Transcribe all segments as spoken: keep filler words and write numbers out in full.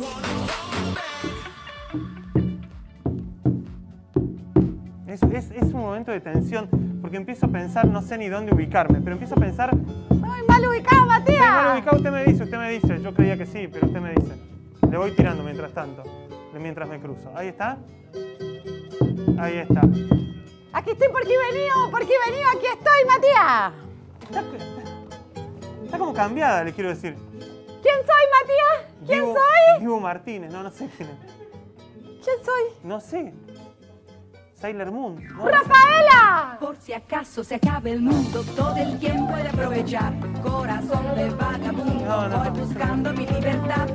Es, es, es un momento de tensión, porque empiezo a pensar, no sé ni dónde ubicarme, pero empiezo a pensar... ¡Muy mal ubicado, Matías! Estoy mal ubicado, usted me dice, usted me dice. Yo creía que sí, pero usted me dice. Le voy tirando mientras tanto, mientras me cruzo. Ahí está. Ahí está. Aquí estoy, por aquí venido, por aquí venido, aquí estoy, Matías. Está, está, está como cambiada, le quiero decir. ¿Quién soy, Matías? ¿Quién Dibu, soy? Dibu Martínez, no, no sé quién es. ¿Quién soy? No sé. Sailor Moon. No, ¡Rafaela! Por si acaso se acabe el mundo, todo el quien puede aprovechar. Corazón de vagabundo, No, no, voy no. buscando mi libertad.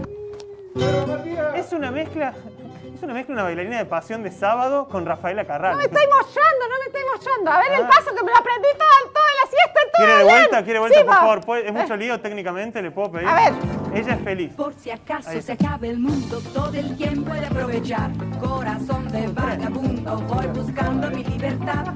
Es una mezcla, es una mezcla, una bailarina de Pasión de Sábado con Rafaela Carrà. No me estoy mollando, no me estoy mollando. A ver el Ah. paso que me lo aprendí toda, toda la siesta, todo ¿Quiere de bien. vuelta? ¿Quiere de vuelta, Sí, por va. favor? ¿Puede- Es mucho lío técnicamente, ¿le puedo pedir? A ver. Ella es feliz. Por si acaso Ahí se está. acabe el mundo, todo el quien puede aprovechar. Corazón de vagabundo, voy buscando mi libertad.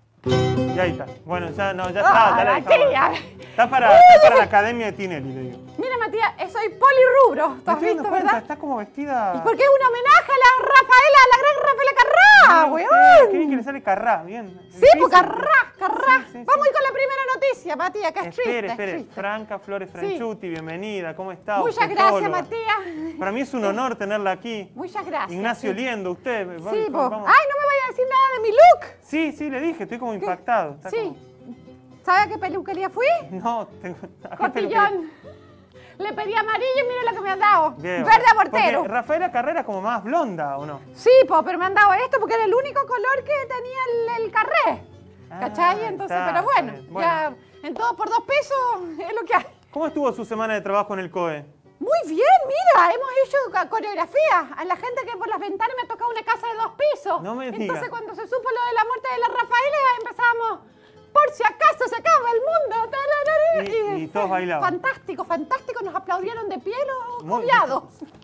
Y ahí está. Bueno, ya no, ya Ah, está. Ya la Matías. dejamos. Está para, está para la academia de Tinelli, le digo. Mira, Matías, eh, soy polirrubro. ¿Tú Me has estoy dando visto, cuenta, verdad? Está como vestida... Porque es un homenaje a la Rafaela, a la gran Rafaela Carrà, Bien, weón. Qué bien que le sale Carrà, bien. Sí, pues Carrà, Carrà. Sí, sí, Vamos a sí. ir con la primera noticia, Matías, que es triste. Espere, es espere. triste. Franca Flores Franchuti, bienvenida. ¿Cómo está? Muchas Usted gracias, tóloga. Matías. Para mí es un honor tenerla aquí. Muchas gracias. Ignacio sí. Liendo, usted. Sí, vamos, po. vamos. Ay, no me vaya a decir nada de mi look. Sí, sí, le dije, estoy como impactado. Está Sí. como- ¿Sabe a qué peluquería fui? No, tengo... ¿a qué Cotillón. Le pedí amarillo y mire lo que me han dado. Bien, Verde porque abortero. Rafaela Carrera es como más blonda, ¿o no? Sí, po, pero me han dado esto porque era el único color que tenía el, el carré. Ah, ¿Cachai? Entonces, está, pero bueno, está bien. Bueno. ya en todo por dos pesos es lo que hay. ¿Cómo estuvo su semana de trabajo en el C O E? Muy bien, mira, hemos hecho ca- coreografía. A la gente que por las ventanas me ha tocado una casa de dos pisos. No me diga. Entonces, cuando se supo lo de la muerte de la Rafaela, empezamos, por si acaso se acaba el mundo. tararara, Y- y todos bailaban. Fantástico, fantástico. Nos aplaudieron de pie los Muy- conviados.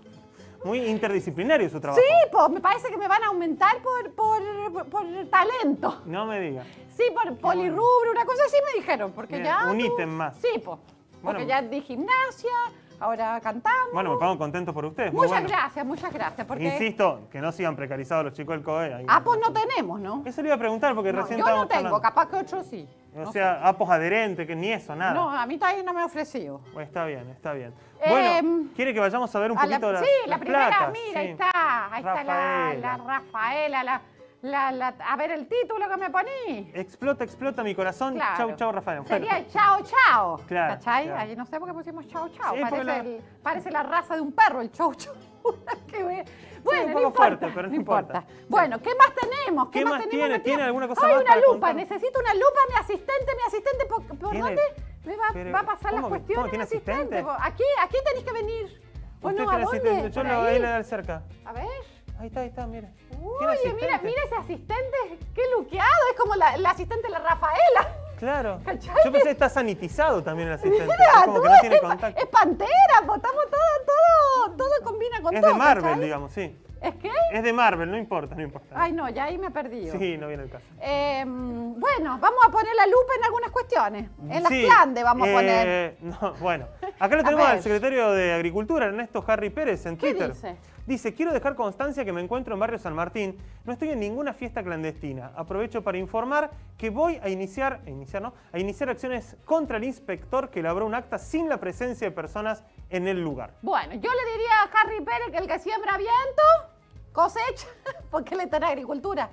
Muy interdisciplinario su trabajo. Sí, pues me parece que me van a aumentar por, por, por talento. No me diga. Sí, por polirrubro, una cosa así me dijeron. Porque Bien, ya. un tú- ítem más. Sí, pues. Porque Bueno. ya di gimnasia, ahora cantamos. Bueno, me pongo contento por ustedes. muy Muchas bueno. gracias, muchas gracias. Porque Insisto, que no sigan precarizados los chicos del C O E. ahí. apos no tenemos, ¿no? Eso le iba a preguntar porque No, recién yo no estábamos tengo, hablando. capaz que otros sí. O No sea, apos adherentes, que ni eso, sé. nada. No, a mí todavía no me ha ofrecido. Bueno, está bien, está bien. Eh, Bueno, ¿quiere que vayamos a ver un A la- poquito las sí, la las primera, placas? mira, Sí. ahí está. Ahí está la, Rafaela. la Rafaela, la, la, la- a ver el título que me poní. Explota, explota mi corazón. Claro. Chau, chau, Rafael. Sería el chao, chao. Claro, ¿Cachai? claro. Ahí no sé por qué pusimos chao, chao. Sí, porque parece, la- el- parece la raza de un perro, el chau, chau. Qué ve- Bueno, un no poco importa. fuerte, pero no importa. Bueno, ¿qué más tenemos? ¿Qué más tenemos, tiene? Matías? ¿Tiene alguna cosa Ay, más una para lupa. contar? Necesito una lupa, mi asistente, mi asistente. ¿Por, por ¿Tiene? dónde me va, Pero, va a pasar las ¿cómo que- cuestiones? cómo tiene mi asistente? asistente? Aquí, aquí tenéis que venir. ¿O Usted no? tiene ¿A dónde? asistente. Yo ¿Por lo ahí? voy a dar cerca. A ver. Ahí está, ahí está, mire. ¿Tiene Oye, mira, asistente? mira ese asistente. Qué luqueado. Es como la, la asistente de la Rafaela. Claro. ¿Cachai? Yo pensé que está sanitizado también el asistente. Mira, es como que tú, no tiene es, contacto. es pantera, pues, estamos todo, todo, todo combina con Es todo. de Marvel, ¿cachai? digamos, sí. ¿Es qué? Es de Marvel, no importa, no importa. Ay, no, ya ahí me he perdido. Sí, no viene el caso. Eh, bueno, vamos a poner la lupa en algunas cuestiones. En las Sí, clandes vamos eh, a poner. No, bueno, acá lo A tenemos ver. al secretario de Agricultura, Ernesto Harry Pérez, en ¿Qué Twitter. dice? Dice, quiero dejar constancia que me encuentro en Barrio San Martín. No estoy en ninguna fiesta clandestina. Aprovecho para informar que voy a iniciar, a iniciar, ¿no? a iniciar acciones contra el inspector que elaboró un acta sin la presencia de personas en el lugar. Bueno, yo le diría a Harry Pérez que el que siembra viento, cosecha, porque él está en agricultura.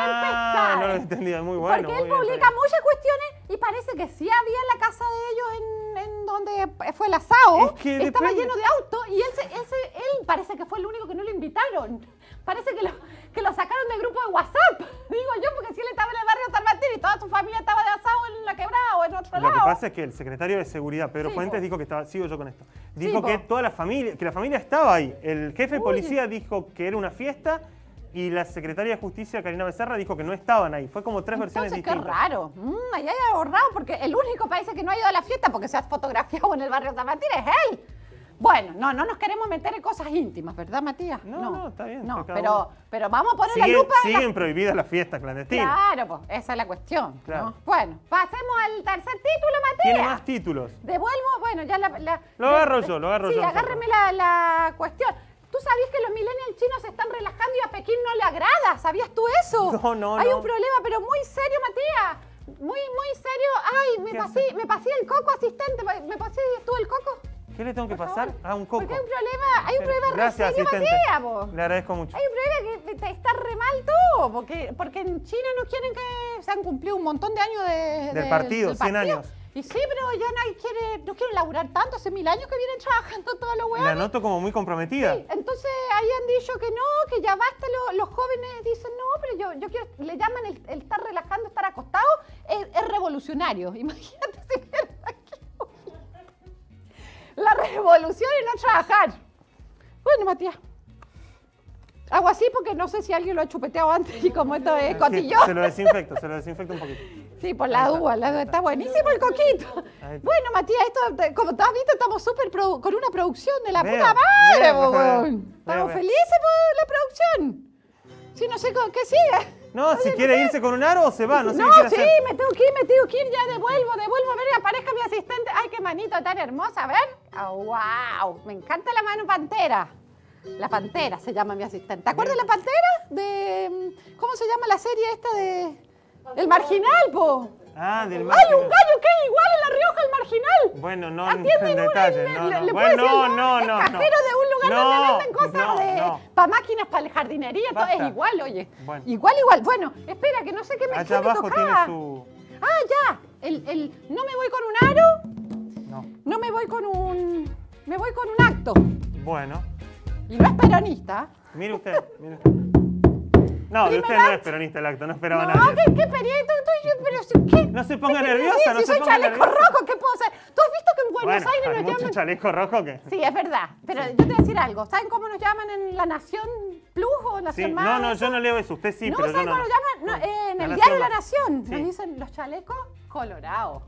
Ah, no lo he Tempestades. entendido, muy bueno. Porque muy él bien, publica está bien. muchas cuestiones y parece que sí había en la casa de ellos en, en donde fue el asado. Es que estaba depende. lleno de autos y él, se- él, se- él parece que fue el único que no lo invitaron. Parece que lo, que lo sacaron del grupo de WhatsApp, digo yo, porque si él estaba en el barrio San Martín y toda su familia estaba de asado en la quebrada o en otro Lo lado. que pasa es que el secretario de Seguridad, Pedro Sí, Fuentes, po. dijo que estaba, sigo yo con esto, dijo po. que toda la familia, que la familia estaba ahí. El jefe de Uy. policía dijo que era una fiesta y la secretaria de Justicia, Karina Becerra, dijo que no estaban ahí. Fue como tres versiones Entonces, qué distintas. raro. Mm, ahí hay algo raro porque el único país que no ha ido a la fiesta porque se ha fotografiado en el barrio San Martín es él. Bueno, no, no nos queremos meter en cosas íntimas, ¿verdad, Matías? No, no, está bien, No, está cada pero, uno. pero vamos a poner la Siguen, lupa en la- siguen prohibidas las fiestas clandestinas. Claro, pues, esa es la cuestión. Claro. ¿no? Bueno, pasemos al tercer título, Matías. Tiene más títulos. Devuelvo, bueno, ya la... la- Lo agarro yo, lo agarro sí, yo, Sí, agárreme la, la cuestión. Tú no le agrada, ¿sabías tú eso? No, no, Hay no. un problema, pero muy serio, Matías. Muy, muy serio. Ay, me ¿Qué pasé, hace? me pasé el coco, asistente. Me pasé, ¿estuvo el coco? ¿Qué le tengo que Por pasar? favor. Ah, un coco. Porque hay un problema, hay un problema re Gracias, serio, asistente. Matías, vos. Le agradezco mucho. Hay un problema que te- está re mal todo, porque, porque en China no quieren que se han cumplido un montón de años de, Del de- partido, cien años. Y sí, pero ya nadie quiere, no quieren laburar tanto, hace mil años que vienen trabajando todos los La huevones. noto como muy comprometida. Sí, entonces ahí han dicho que no, que ya basta, lo- los jóvenes dicen no, pero yo, yo quiero, le llaman el, el estar relajando, estar acostado, es, es revolucionario. Imagínate si vienen aquí. La revolución y no trabajar. Bueno, Matías. Hago así porque no sé si alguien lo ha chupeteado antes y como esto es Sí, cotillón. se lo desinfecto, se lo desinfecto un poquito. Sí, por la duda, la duda. Está buenísimo el coquito. Ahí está. Bueno, Matías, esto, te- como tú has visto, estamos súper produ- con una producción de la Veo, puta madre, veo, po, veo, weón. veo, Estamos veo. felices por la producción. Sí, no sé con qué sigue. No, si Oye, quiere sé. irse con un aro o se va, no sé No, qué quiere sí, hacer. me tengo que ir, me tengo que ir, ya devuelvo, devuelvo. A ver, aparezca mi asistente. Ay, qué manito tan hermosa, a ver. Oh, wow, me encanta la mano pantera. La pantera se llama mi asistente. ¿Te acuerdas de la pantera? De, ¿cómo se llama la serie esta de... El Marginal, po. Ah, del Hay margen. un gallo que es igual en La Rioja al Marginal. Bueno, no en, Atiende en en un- detalle. le- No, le- no. le Bueno, puedo decir, no, no, es no. cajero no. de un lugar No, donde venden cosas no, de no. para máquinas, para la jardinería, todo Basta. es igual, oye. Bueno. Igual, igual. Bueno, espera, que no sé qué me, Allá qué me abajo tiene tocaba. su... Ah, ya. El, el, no me voy con un aro, No. no me voy con un... Me voy con un acto. Bueno, Y no es peronista. mire usted, mire usted. No, de Primer usted no es acto. peronista el acto, no esperaba No, nadie. qué, qué perito, tú- yo- pero si- ¿qué? No se ponga ¿Qué nerviosa, querés decir? no si se soy ponga chaleco nerviosa. rojo, ¿qué puedo hacer? ¿Tú has visto que en Buenos Bueno, Aires hay nos mucho llaman? chaleco rojo que... Sí, es verdad. Pero yo te voy a decir algo. ¿Saben cómo nos llaman en La Nación Plus o Nación Sí, Más? no, no, yo no leo eso, usted sí, no, pero yo ¿saben no. cómo nos llaman? No, eh, en La el Nación diario La Más. Nación. Sí. Nos dicen los chalecos colorados.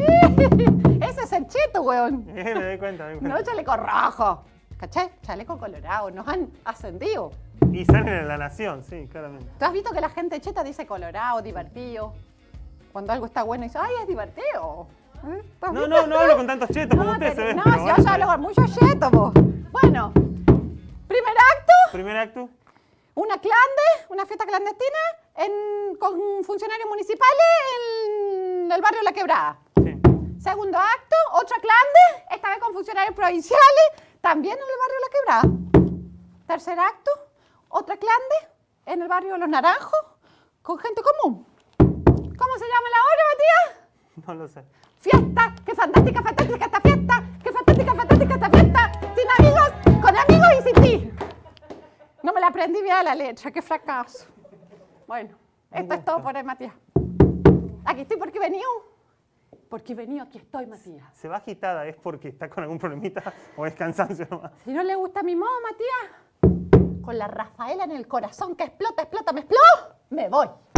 Ese es el cheto, weón. Eh, me doy cuenta, me doy cuenta. No chaleco rojo. ¿Cachai? Chaleco colorado. Nos han ascendido. Y salen en La Nación, sí, claramente. ¿Tú has visto que la gente cheta dice colorado, divertido? Cuando algo está bueno dice, ay, es divertido. ¿Eh? ¿Tú has No, visto? no, no hablo con tantos chetos como No, usted te- se ve. no, pero si bueno, yo hablo con mucho cheto, vos. Bueno, primer acto, Primer acto, una clande, una fiesta clandestina en- con funcionarios municipales en el barrio La Quebrada. sí. Segundo acto, otra clande, esta vez con funcionarios provinciales, también en el barrio La Quebrada. Tercer acto, otra clande en el barrio Los Naranjos, con gente común. ¿Cómo se llama la obra, Matías? No lo sé. Fiesta, qué fantástica, fantástica esta fiesta, qué fantástica, fantástica esta fiesta, sin amigos, con amigos y sin ti. No me la aprendí bien a la letra, qué fracaso. Bueno, esto es todo por hoy, Matías. Aquí estoy porque he venido. Porque he venido, aquí estoy, Matías. ¿Se va agitada? ¿Es porque está con algún problemita o es cansancio nomás? Si no le gusta mi modo, Matías, con la Rafaela en el corazón que explota, explota, me explota, me voy.